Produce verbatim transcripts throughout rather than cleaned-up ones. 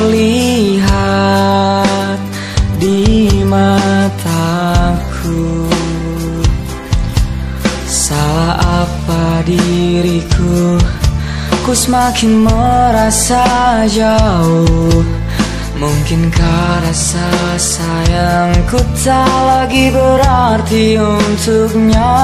terlihat di mataku. Salah apa diriku, ku semakin merasa jauh. Mungkinkah rasa sayangku tak lagi berarti untuknya?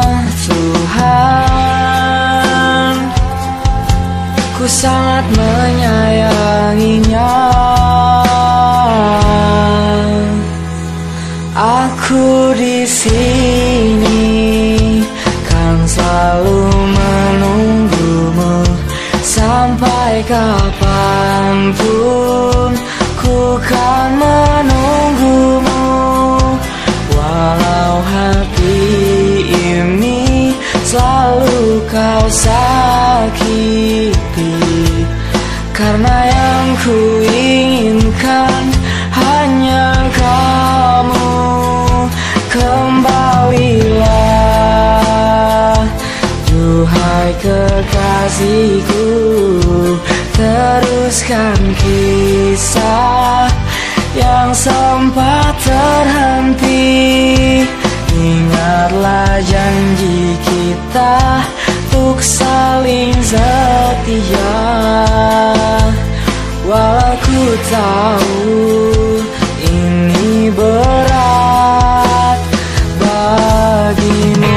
Tuhan, ku sangat menyayanginya. Aku di sini kan selalu menunggumu sampai kapanpun. Ku kan menunggumu, walau hati ini selalu kau sakiti. Karena yang ku inginkan hanya kamu. Kembalilah, duhai kekasihku, teruskan kisah yang sempat terhenti. Ingatlah janji kita untuk saling setia. Walau ku tahu ini berat bagimu.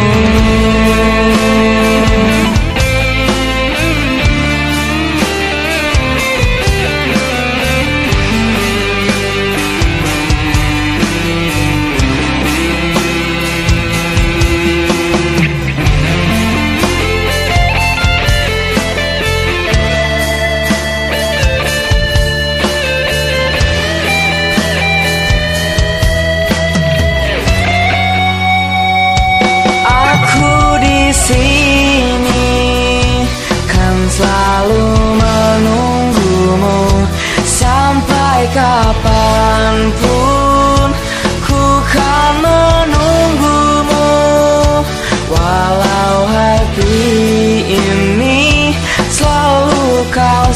Kapanpun ku kan menunggumu, walau hati ini selalu kau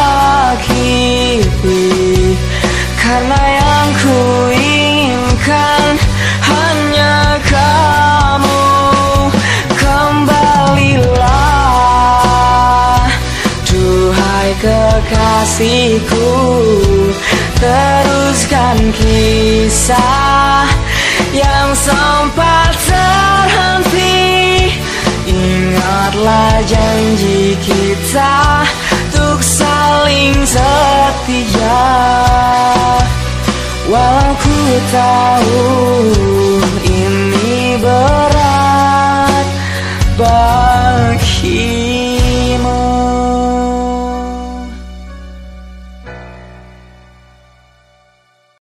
sakiti. Karena yang ku inginkan hanya kamu. Kembalilah, duhai kekasihku, teruskan kisah yang sempat terhenti. Ingatlah janji kita untuk saling setia. Walau ku tahu ini berat